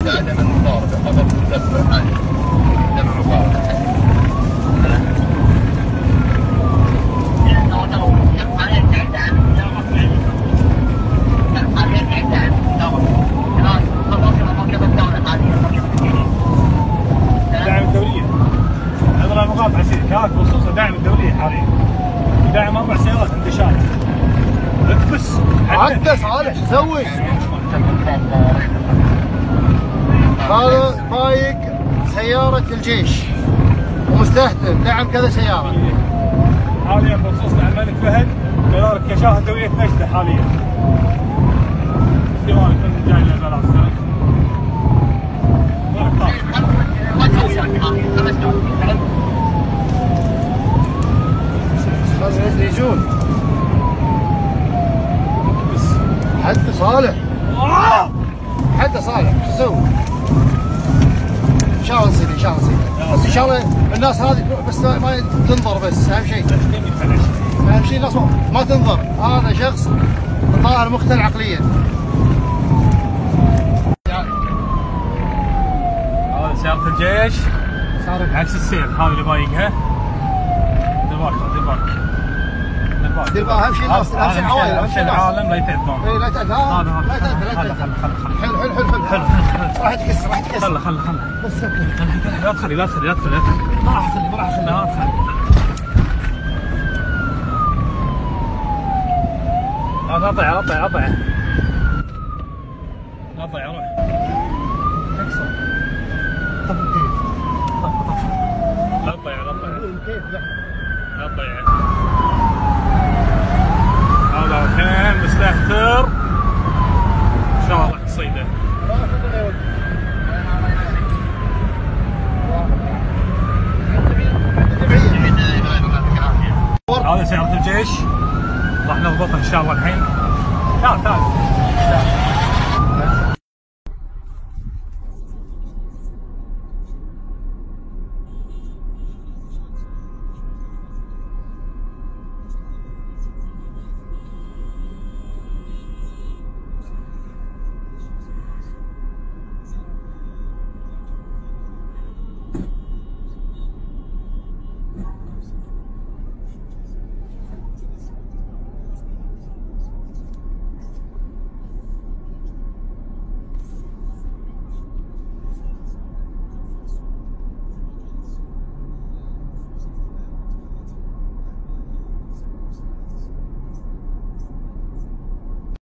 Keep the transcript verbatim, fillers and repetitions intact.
عدم المضاربة خطر مسبب هذه عدم المضاربة. داعم الدولية عبر مقاطعة سيركات بخصوص داعم الدولية حاليا. داعم أربع سيارات عند إشارة. اكبس عدى صالح ايش تسوي؟ هذا سايق سيارة الجيش ومستهدف دعم كذا سيارة. حاليا بخصوص دعم الملك فهد كذلك كشاهد دولية نجدة حاليا. سواء كنت جاي له بلاص. لازم يجون. حتى صالح حتى صالح ايش تسوي؟ ان شاء الله نصير ان شاء الله نصير بس ان شاء الله الناس هذه تروح بس ما تنظر بس اهم شيء اهم شيء الناس ما تنظر. هذا شخص ظاهر مختل عقليا. هذا سيارة الجيش صار عكس السير هذه اللي بايقها. دير بالك دير بالك دير بالك اهم شيء الناس اهم شيء العوائل اهم شيء العالم لا يتأذون. اي لا تأذى هذا لا تأذى لا خله تأذى. خله خله حلو حلو حلو حلو راح تكسر راح تكسر خله خله خله بس سكر. لا تخلي لا تخلي لا تخلي لا تخلي ما راح اخلي ما راح اخلي لا تخلي لا اطلع اطلع اطلع اطلع روح تكسر. طب كيف؟ لا تطيع لا تطيع كيف لا لا تطيع. هذا الحين مستهتر ان شاء الله راح تصيده. هذا سيارة الجيش راح نضبطها ان شاء الله الحين. تعال تعال